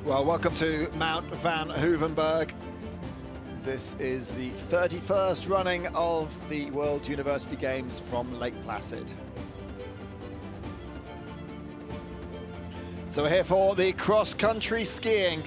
Well, welcome to Mount Van Hoevenberg. This is the 31st running of the World University Games from Lake Placid. So we're here for the cross-country skiing.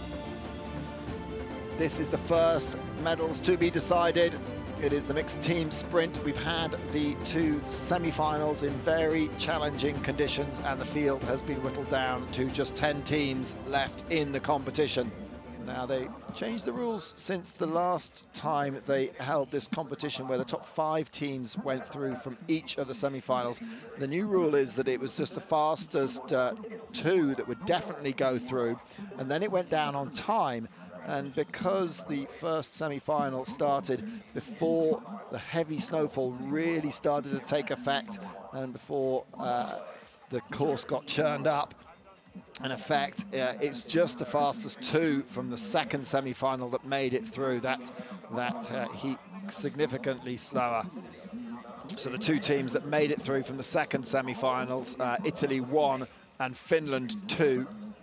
This is the first medals to be decided. It is the mixed team sprint. We've had the two semi-finals in very challenging conditions, and the field has been whittled down to just 10 teams left in the competition. Now, they changed the rules since the last time they held this competition, where the top 5 teams went through from each of the semi-finals. The new rule is that it was just the fastest 2 that would definitely go through, and then it went down on time. And because the first semi-final started before the heavy snowfall really started to take effect, and before the course got churned up, in effect, it's just the fastest 2 from the second semi-final that made it through. That heat significantly slower. So the 2 teams that made it through from the second semi-finals, Italy 1 and Finland 2.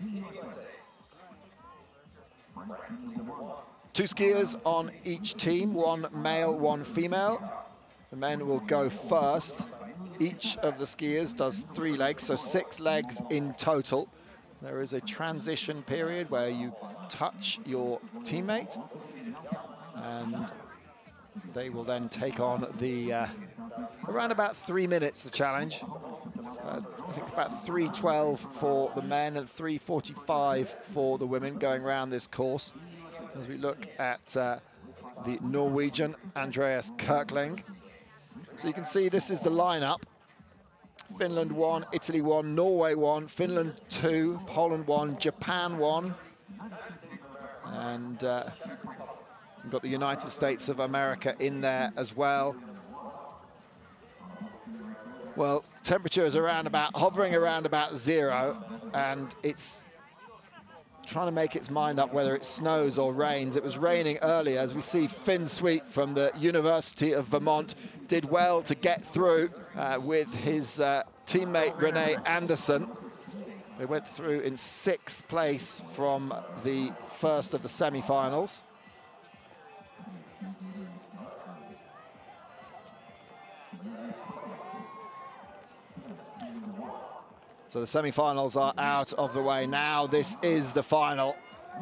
2 skiers on each team, 1 male, 1 female. The men will go first. Each of the skiers does 3 legs, so 6 legs in total. There is a transition period where you touch your teammate, and they will then take on the, around about 3 minutes, the challenge. I think about 3:12 for the men and 3:45 for the women going around this course. As we look at the Norwegian Andreas Kirkling. So you can see this is the lineup. Finland 1, Italy 1, Norway 1, Finland 2, Poland 1, Japan 1. And we've got the United States of America in there as well. Well, temperature is hovering around about 0, and it's trying to make its mind up whether it snows or rains. It was raining earlier, as we see Finn Sweet from the University of Vermont did well to get through with his teammate Renee Anderson. They went through in 6th place from the first of the semi-finals. So the semi-finals are out of the way now. This is the final.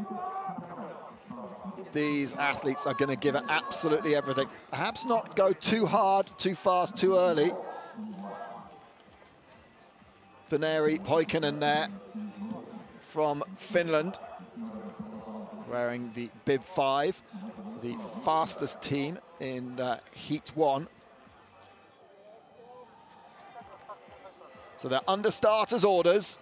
These athletes are going to give it absolutely everything. Perhaps not go too hard, too fast, too early. Veneri Poikinen there from Finland, wearing the bib 5, the fastest team in Heat 1. So they're under starters' orders.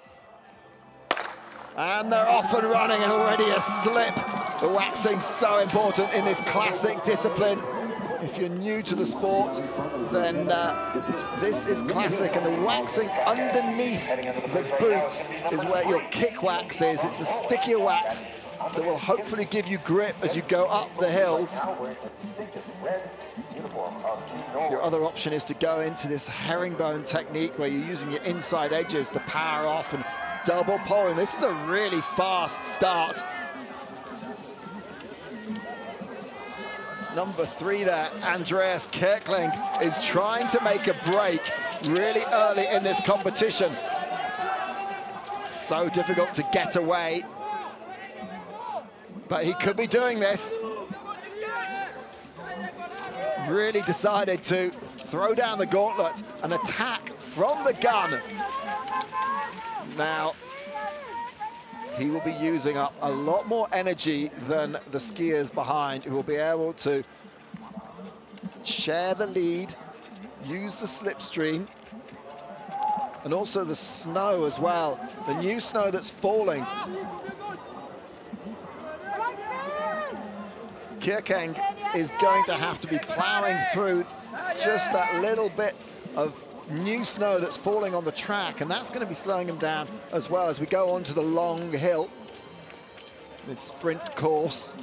And they're off and running, and already a slip. The waxing's so important in this classic discipline. If you're new to the sport, then this is classic. And the waxing underneath the boots is where your kick wax is. It's a stickier wax that will hopefully give you grip as you go up the hills. Your other option is to go into this herringbone technique where you're using your inside edges to power off and double poling. This is a really fast start. Number 3 there, Andreas Kirkling, is trying to make a break really early in this competition. So difficult to get away, but he could be doing this. Really decided to throw down the gauntlet and attack from the gun. Now, he will be using up a lot more energy than the skiers behind, who will be able to share the lead, use the slipstream, and also the snow as well, the new snow that's falling. Kirkeng is going to have to be plowing through just that little bit of new snow that's falling on the track, and that's going to be slowing him down as well as we go on to the long hill. This sprint course,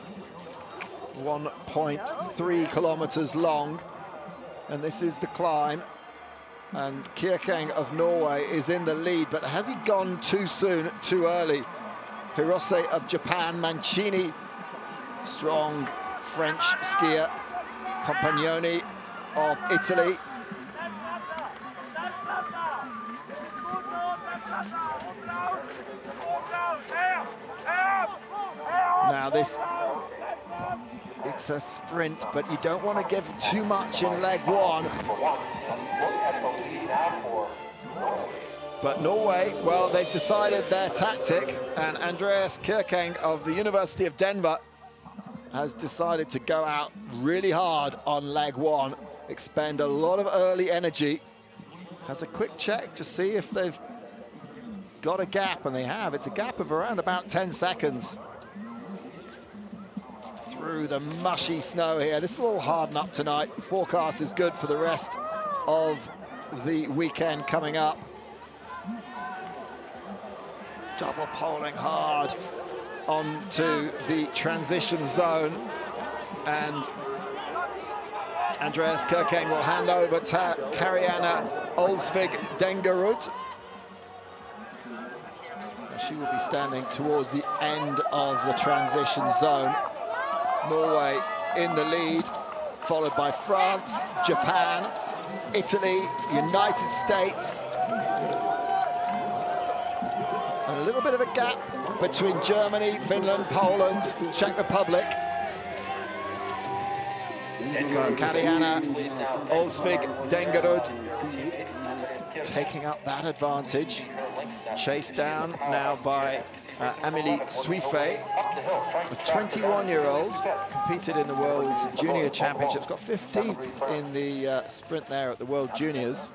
1.3 kilometers long, and this is the climb. And Kirkeng of Norway is in the lead, but has he gone too soon, too early? Hirose of Japan, Mancini, strong French skier, Compagnoni of Italy. Now this, it's a sprint, but you don't want to give too much in leg one. But Norway, well, they've decided their tactic, and Andreas Kirkeng of the University of Denver has decided to go out really hard on leg one, expend a lot of early energy. Has a quick check to see if they've got a gap, and they have. It's a gap of around about 10 seconds. Through the mushy snow here. This will all harden up tonight. Forecast is good for the rest of the weekend coming up. Double poling hard onto the transition zone, and Andreas Kirkeng will hand over to Karianne Olsvig Dengerud. She will be standing towards the end of the transition zone. Norway in the lead, followed by France, Japan, Italy, United States. And a little bit of a gap between Germany, Finland, Poland, Czech Republic. So Karianne Olsvig Dengerud taking up that advantage. Chased down now by Amélie Suifé, a 21-year-old, competed in the World Junior Championships, got 15th in the sprint there at the World Juniors.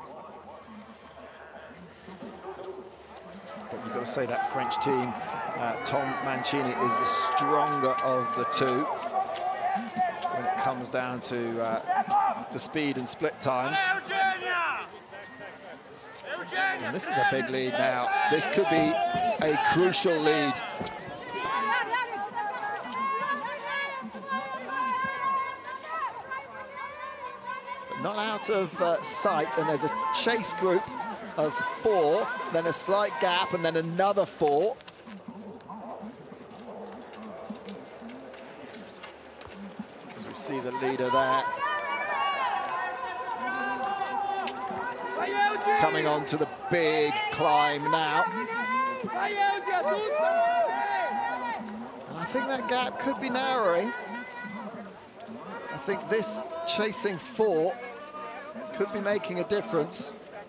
But you've got to say that French team, Tom Mancini is the stronger of the two when it comes down to speed and split times. And this is a big lead now. This could be a crucial lead. But not out of sight, and there's a chase group of 4, then a slight gap, and then another 4. As we see the leader there. Coming on to the big climb now. And I think that gap could be narrowing. I think this chasing 4 could be making a difference.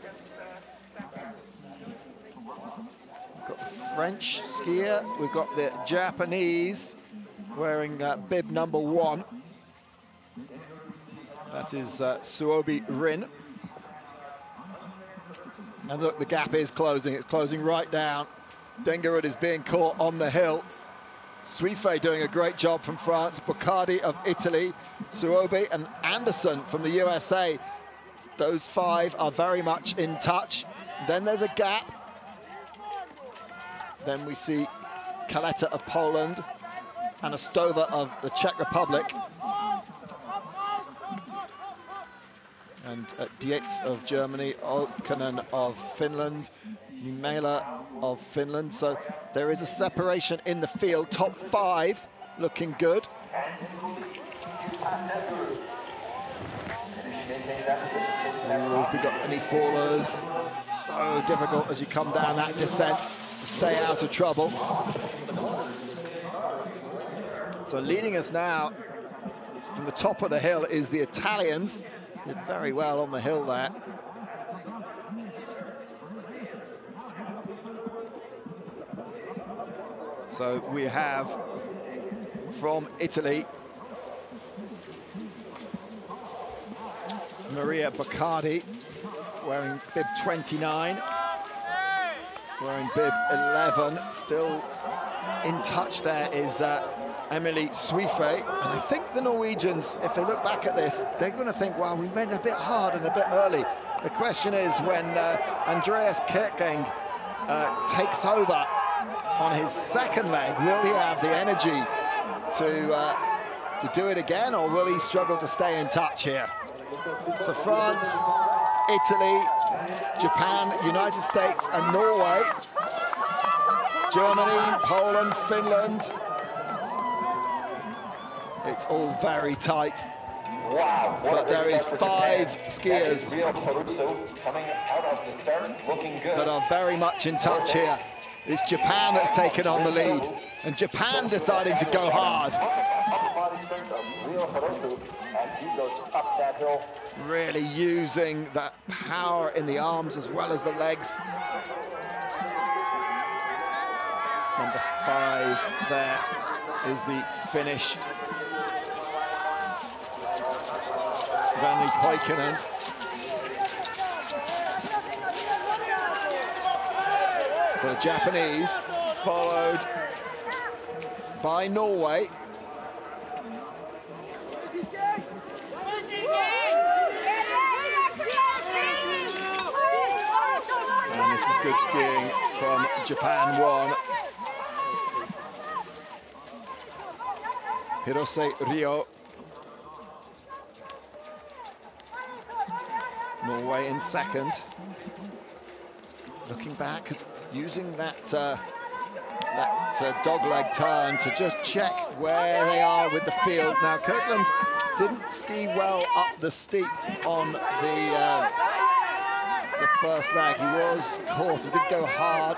We've got the French skier, we've got the Japanese wearing bib number 1. That is Suobi Rin. And look, the gap is closing. It's closing right down. Dengerud is being caught on the hill. Suifé doing a great job from France. Boccardi of Italy. Suobi and Anderson from the USA. Those 5 are very much in touch. Then there's a gap. Then we see Kaleta of Poland. Anastova of the Czech Republic. And Dietz of Germany, Olkkonen of Finland, Niemela of Finland. So there is a separation in the field. Top 5 looking good. Have we got any fallers? So difficult as you come down that descent to stay out of trouble. So leading us now from the top of the hill is the Italians. Did very well on the hill there. So we have from Italy, Maria Boccardi, wearing bib 29, wearing bib 11, still in touch there is Amélie Suifé. And I think the Norwegians, if they look back at this, they're going to think, wow, we went a bit hard and a bit early. The question is, when Andreas Kirkeng takes over on his second leg, will he have the energy to do it again, or will he struggle to stay in touch here? So France, Italy, Japan, United States and Norway Germany, Poland, Finland. It's all very tight. Wow, but there is 5 skiers that are very much in touch here. It's Japan that's taken on the lead, and Japan deciding to go hard. Really using that power in the arms as well as the legs. Number 5 there is the Finnish Vänni Poikinen. So the Japanese followed by Norway. And this is good skiing from Japan 1. Hirose Ryo. Norway in second. Looking back, using that dogleg turn to just check where they are with the field. Now, Kirkland didn't ski well up the steep on the first leg. He was caught, he did go hard.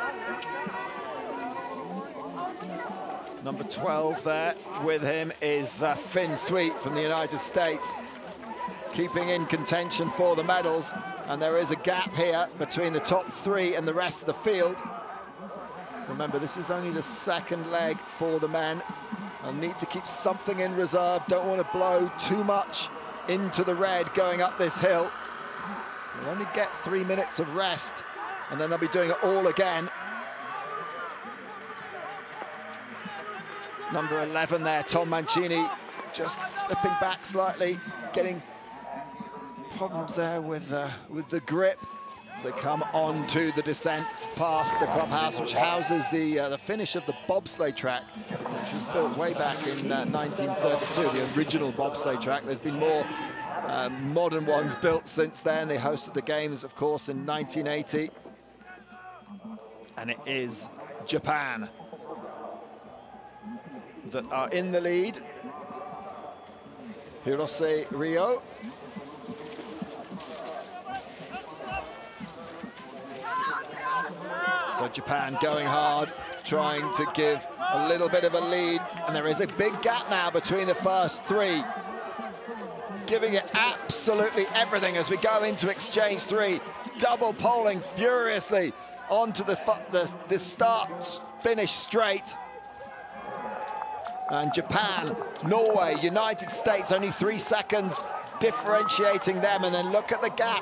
Number 12 there with him is Finn Sweet from the United States, keeping in contention for the medals. And there is a gap here between the top 3 and the rest of the field. Remember, this is only the second leg for the men. They'll need to keep something in reserve. Don't want to blow too much into the red going up this hill. They'll only get 3 minutes of rest, and then they'll be doing it all again. Number 11 there, Tom Mancini, just slipping back slightly, getting problems there with the grip. They come on to the descent past the clubhouse, which houses the finish of the bobsleigh track, which was built way back in 1932, the original bobsleigh track. There's been more modern ones built since then. They hosted the games, of course, in 1980. And it is Japan that are in the lead. Hirose Ryo. So Japan going hard, trying to give a little bit of a lead. And there is a big gap now between the first 3. Giving it absolutely everything as we go into exchange 3. Double poling furiously onto the start-finish straight. And Japan, Norway, United States, only 3 seconds differentiating them. And then look at the gap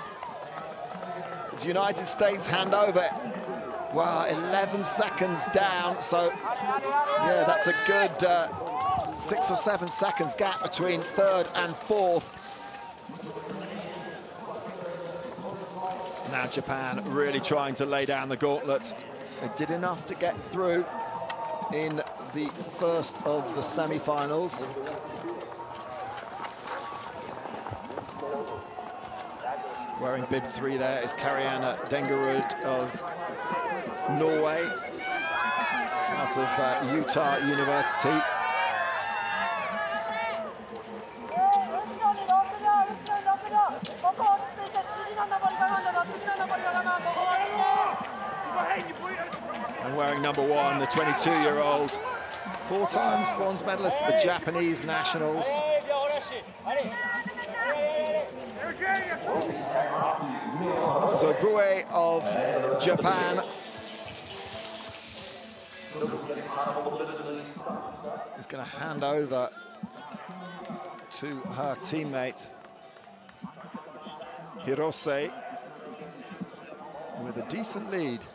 as United States hand over. Wow, 11 seconds down. So, yeah, that's a good 6 or 7 seconds gap between 3rd and 4th. Now Japan really trying to lay down the gauntlet. They did enough to get through in the first of the semi-finals. Wearing bib 3 there is Karianne Dengerud of Norway, out of Utah University. And wearing number 1, the 22-year-old, 4 times bronze medalist at the Japanese nationals. Sobue of Japan is going to hand over to her teammate Hirose with a decent lead.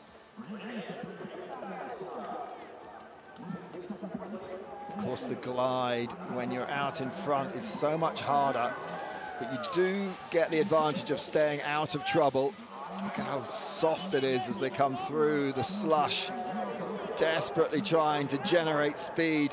Of course, the glide when you're out in front is so much harder, but you do get the advantage of staying out of trouble. Look how soft it is as they come through the slush, desperately trying to generate speed.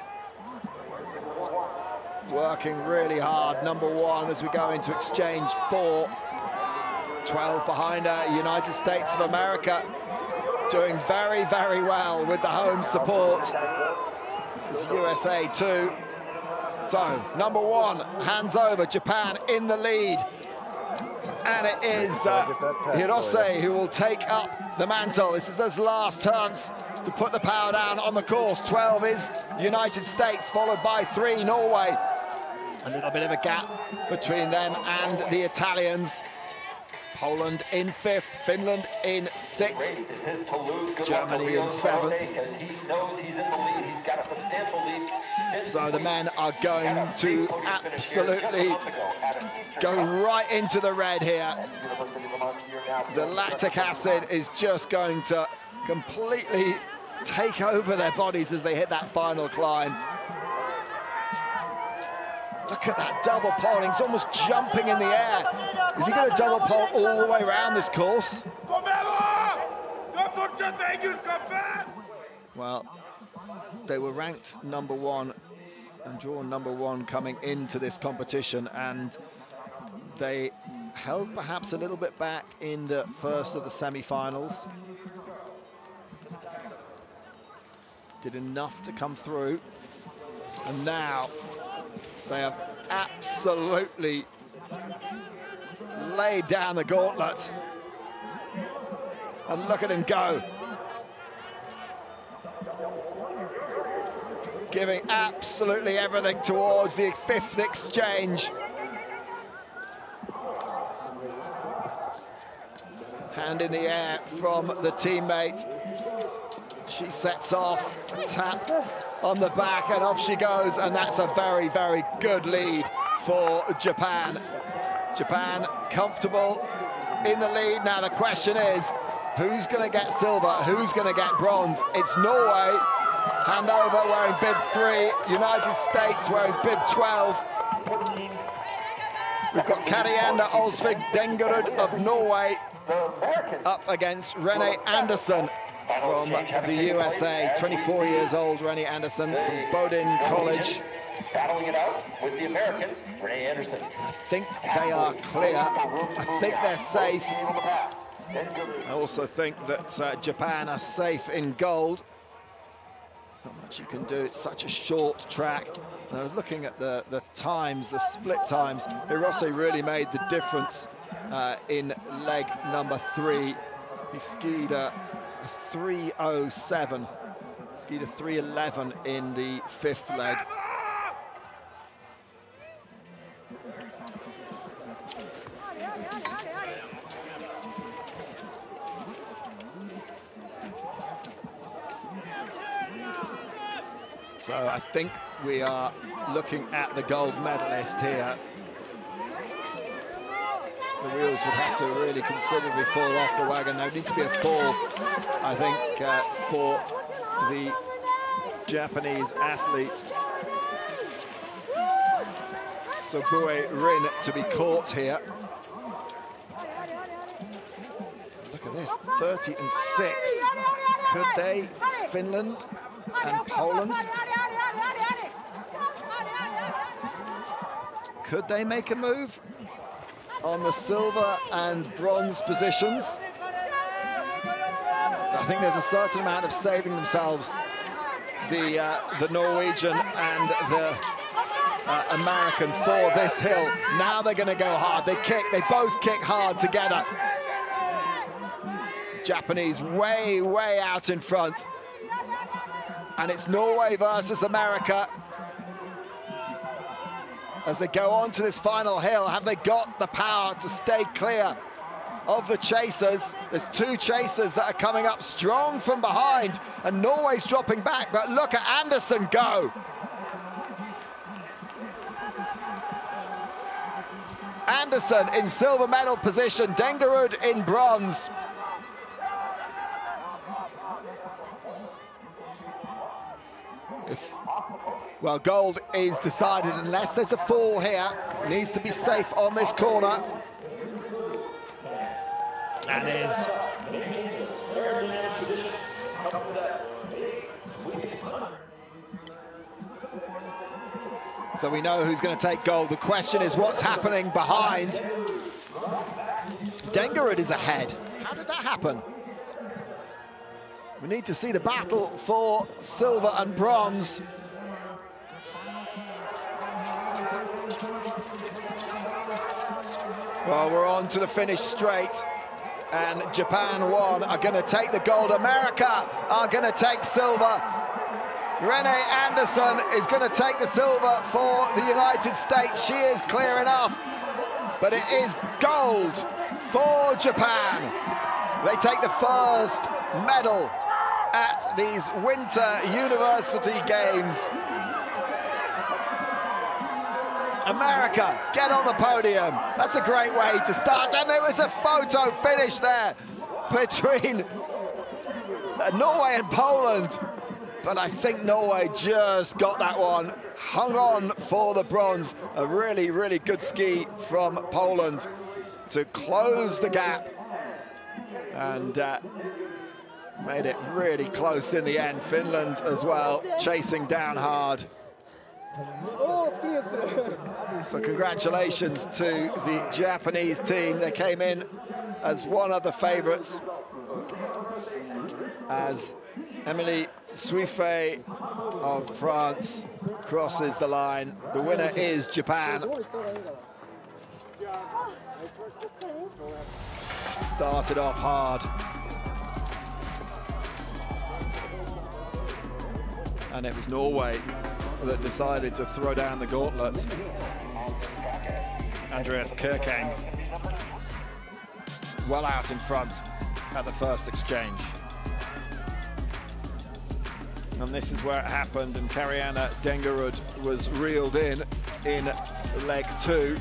Working really hard, number 1 as we go into exchange 4. 12 behind her, United States of America. doing very, very well with the home support. This is USA 2. So, number 1 hands over, Japan in the lead. And it is Hirose who will take up the mantle. This is his last chance to put the power down on the course. 12 is the United States, followed by 3 Norway. A little bit of a gap between them and the Italians. Poland in 5th, Finland in 6th, Germany in 7th. So the men are going to absolutely go right into the red here. The lactic acid is just going to completely take over their bodies as they hit that final climb. Look at that double poling, he's almost jumping in the air. Is he going to double pole all the way around this course? Well, they were ranked number 1 and drawn number 1 coming into this competition, and they held perhaps a little bit back in the first of the semi-finals. Did enough to come through, and now they have absolutely laid down the gauntlet. And look at him go. Giving absolutely everything towards the 5th exchange. Hand in the air from the teammate. She sets off, a tap on the back, and off she goes, and that's a very, very good lead for Japan. Japan comfortable in the lead. Now the question is, who's going to get silver? Who's going to get bronze? It's Norway, hand over, wearing bib 3. United States wearing bib 12. We've got Karianne Olsvig Dengerud of Norway up against Renee Anderson from the USA, 24 years old, Renee Anderson from Bowdoin College. Battling it out with the Americans, Renee Anderson. I think they are clear. I think they're safe. I also think that Japan are safe in gold. There's not much you can do. It's such a short track. And I was looking at the times, the split times. Hirose really made the difference in leg number 3. He skied a 3:07, skied a 3:11 in the 5th leg. So I think we are looking at the gold medalist here. The wheels would have to really considerably fall off the wagon. There needs to be a fall, I think, for the Japanese athlete. So Bue Rin to be caught here. Look at this, 30 and 6. Could they, Finland and Poland, could they make a move on the silver and bronze positions? I think there's a certain amount of saving themselves, the Norwegian and the American, for this hill. Now they're going to go hard. They both kick hard together. Japanese way, way out in front. And it's Norway versus America. As they go on to this final hill, have they got the power to stay clear of the chasers? There's 2 chasers that are coming up strong from behind, and Norway's dropping back, but look at Anderson go. Anderson in silver medal position, Dengerud in bronze. Well, gold is decided unless there's a fall here. Needs to be safe on this corner. And is. So we know who's going to take gold. The question is what's happening behind. Dengerud is ahead. How did that happen? We need to see the battle for silver and bronze. Well, we're on to the finish straight. And Japan 1 are going to take the gold. America are going to take silver. Renee Anderson is going to take the silver for the United States. She is clear enough. But it is gold for Japan. They take the first medal at these Winter University Games. America get on the podium. That's a great way to start. And there was a photo finish there between Norway and Poland. But I think Norway just got that one, hung on for the bronze. A really, really good ski from Poland to close the gap. And made it really close in the end. Finland as well, chasing down hard. So congratulations to the Japanese team. They came in as one of the favourites, as Emilie Suifé of France crosses the line. The winner is Japan. Started off hard. And it was Norway that decided to throw down the gauntlet. Andreas Kirkang well out in front at the first exchange. And this is where it happened, and Karianne Dengerud was reeled in leg 2.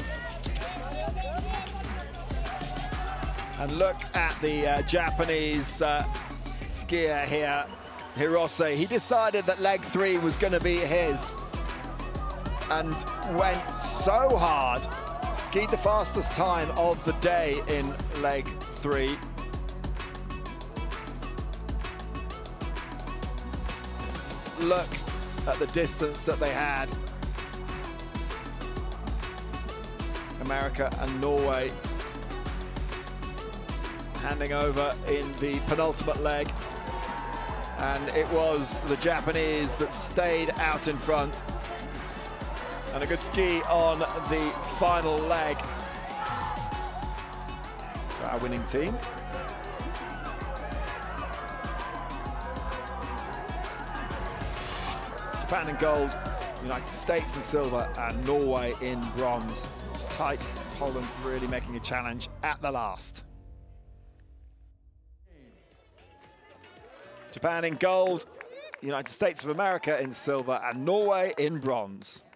And look at the Japanese skier here, Hirose. He decided that leg 3 was going to be his and went so hard, skied the fastest time of the day in leg 3. Look at the distance that they had. America and Norway handing over in the penultimate leg. And it was the Japanese that stayed out in front. And a good ski on the final leg. So our winning team. Japan in gold, United States in silver, and Norway in bronze. It was tight. Poland really making a challenge at the last. Japan in gold, United States of America in silver, and Norway in bronze.